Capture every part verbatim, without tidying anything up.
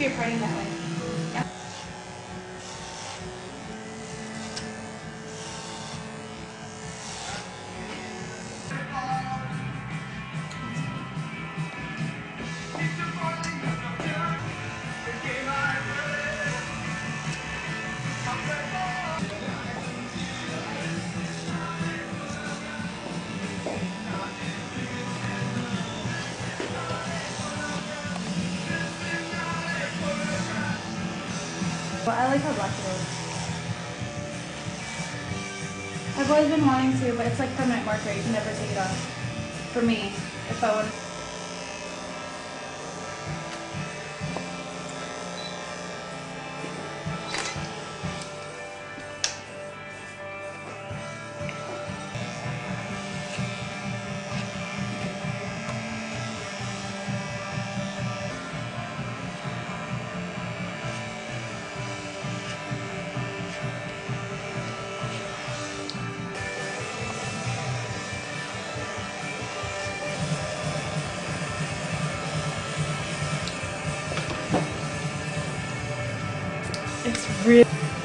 you're parting that way. Yeah. Well, I like how black it is. I've always been wanting to, but it's like permanent marker. You can never take it off. For me, if I would. It's really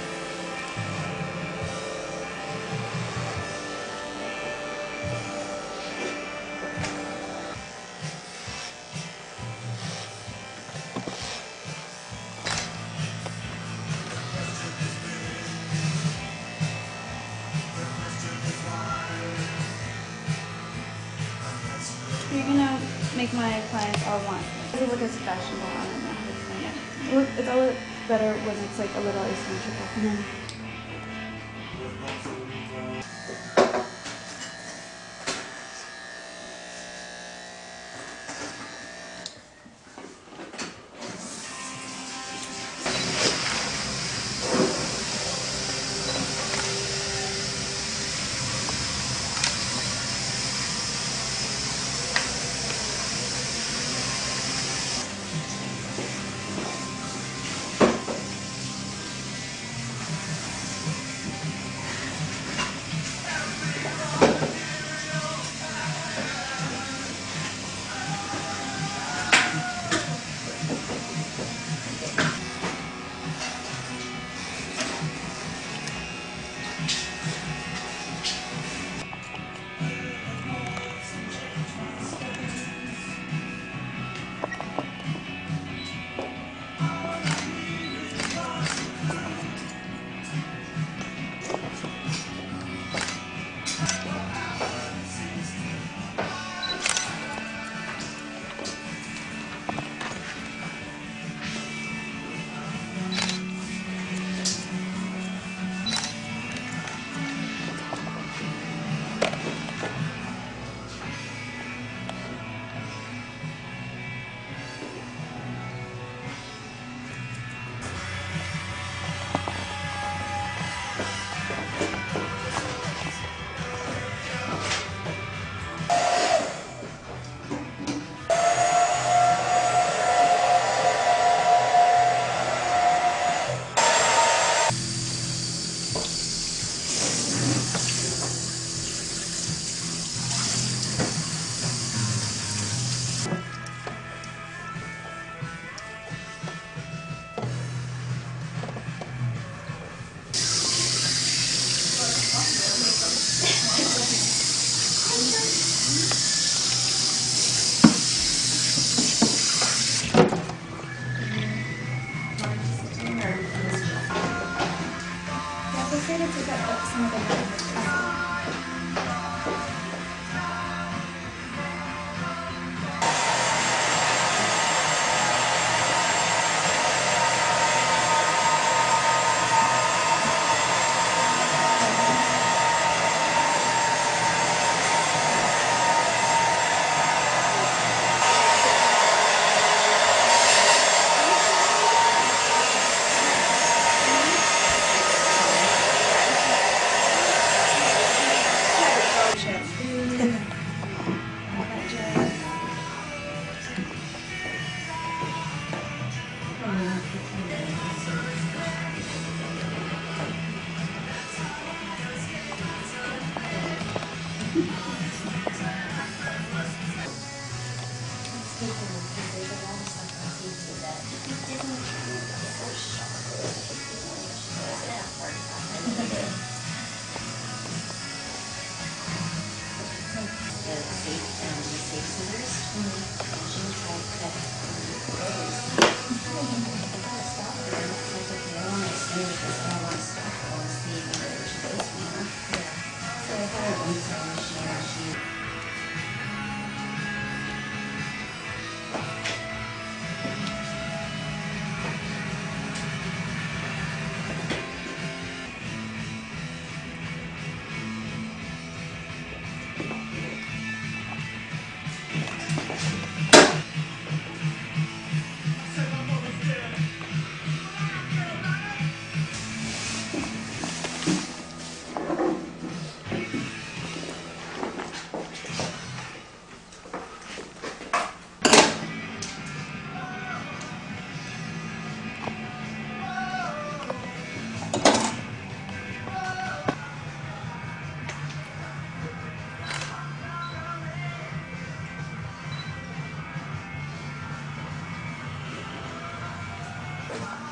You're gonna make my clients all want. It look as fashionable. I don't know how to explain it. Look, it's always better when it's like a little asymmetrical. And then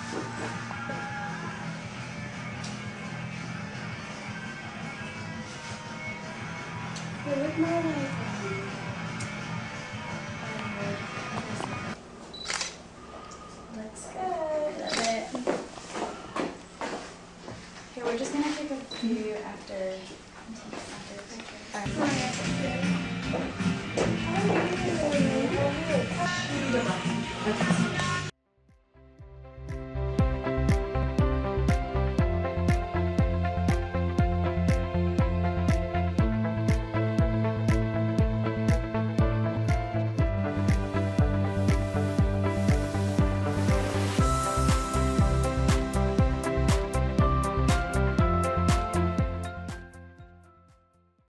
They look more like, um, looks good. Love it. Okay, we're just gonna take a few after. after. Alright.